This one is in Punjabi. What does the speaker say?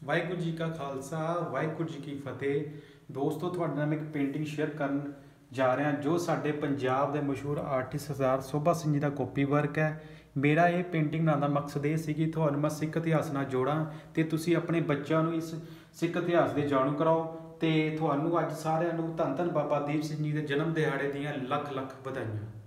ਵਾਹਿਗੁਰੂ ਜੀ ਕਾ ਖਾਲਸਾ ਵਾਹਿਗੁਰੂ ਜੀ ਕੀ ਫਤਿਹ। ਦੋਸਤੋ ਤੁਹਾਡੇ ਨਾਲ ਮੈਂ ਇੱਕ ਪੇਂਟਿੰਗ ਸ਼ੇਅਰ ਕਰਨ ਜਾ ਰਿਹਾ ਜੋ ਸਾਡੇ ਪੰਜਾਬ ਦੇ ਮਸ਼ਹੂਰ ਆਰਟਿਸਟ ਸਰਦਾਰ ਸੋਭਾ ਸਿੰਘ ਜੀ ਦਾ ਕਾਪੀ ਵਰਕ ਹੈ। ਮੇਰਾ ਇਹ ਪੇਂਟਿੰਗ ਬਣਾਉਣ ਦਾ ਮਕਸਦ ਇਹ ਸੀ ਕਿ ਤੁਹਾਨੂੰ ਮੈਂ ਸਿੱਖ ਇਤਿਹਾਸ ਨਾਲ ਜੋੜਾਂ ਤੇ ਤੁਸੀਂ ਆਪਣੇ ਬੱਚਿਆਂ ਨੂੰ ਇਸ ਸਿੱਖ ਇਤਿਹਾਸ ਦੇ ਜਾਣੂ ਕਰਾਓ। ਤੇ ਤੁਹਾਨੂੰ ਅੱਜ ਸਾਰਿਆਂ ਨੂੰ ਧੰਨ ਧੰਨ ਬਾਬਾ ਦੀਪ ਸਿੰਘ ਜੀ ਦੇ ਜਨਮ ਦਿਹਾੜੇ ਦੀਆਂ ਲੱਖ ਲੱਖ ਵਧਾਈਆਂ।